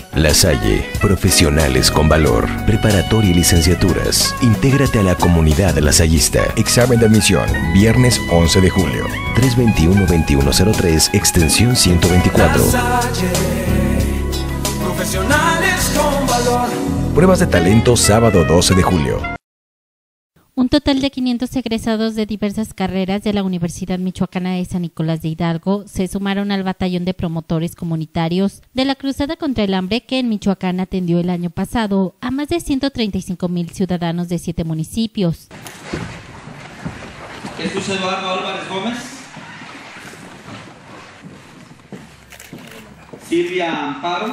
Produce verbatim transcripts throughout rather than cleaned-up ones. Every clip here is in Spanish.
La Salle, profesionales con valor, preparatoria y licenciaturas. Intégrate a la comunidad lasallista. Examen de admisión, viernes once de julio. tres veintiuno veintiuno cero tres, extensión ciento veinticuatro. La Salle, profesionales con valor. Pruebas de talento sábado doce de julio. Un total de quinientos egresados de diversas carreras de la Universidad Michoacana de San Nicolás de Hidalgo se sumaron al batallón de promotores comunitarios de la Cruzada contra el Hambre que en Michoacán atendió el año pasado a más de ciento treinta y cinco mil ciudadanos de siete municipios. Jesús Eduardo Álvarez Gómez, Silvia Amparo,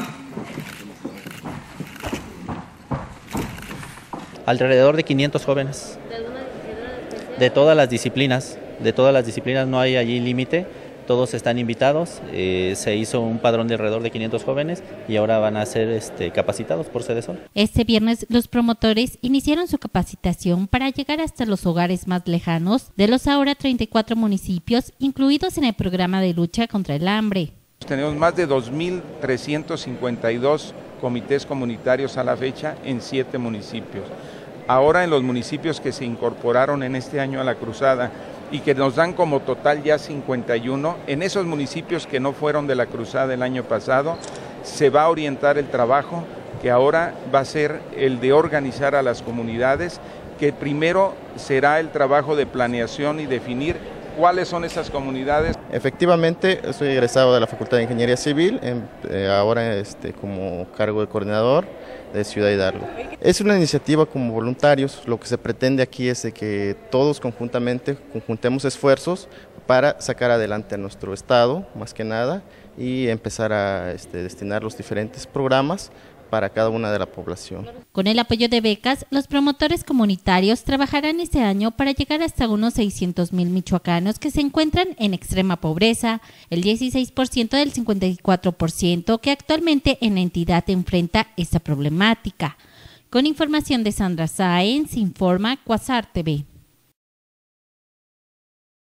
alrededor de quinientos jóvenes, de todas las disciplinas, de todas las disciplinas no hay allí límite, todos están invitados, eh, se hizo un padrón de alrededor de quinientos jóvenes y ahora van a ser este, capacitados por Sedesol. Este viernes los promotores iniciaron su capacitación para llegar hasta los hogares más lejanos de los ahora treinta y cuatro municipios incluidos en el programa de lucha contra el hambre. Tenemos más de dos mil trescientos cincuenta y dos comités comunitarios a la fecha en siete municipios. Ahora en los municipios que se incorporaron en este año a la cruzada y que nos dan como total ya cincuenta y uno, en esos municipios que no fueron de la cruzada el año pasado, se va a orientar el trabajo que ahora va a ser el de organizar a las comunidades, que primero será el trabajo de planeación y definir cuáles son esas comunidades. Efectivamente, soy egresado de la Facultad de Ingeniería Civil, en, eh, ahora este, como cargo de coordinador de Ciudad Hidalgo. Es una iniciativa como voluntarios, lo que se pretende aquí es de que todos conjuntamente conjuntemos esfuerzos para sacar adelante a nuestro estado, más que nada, y empezar a este, destinar los diferentes programas para cada una de la población. Con el apoyo de becas, los promotores comunitarios trabajarán este año para llegar hasta unos seiscientos mil michoacanos que se encuentran en extrema pobreza, el dieciséis por ciento del cincuenta y cuatro por ciento que actualmente en la entidad enfrenta esta problemática. Con información de Sandra Sáenz, informa Quasar T V.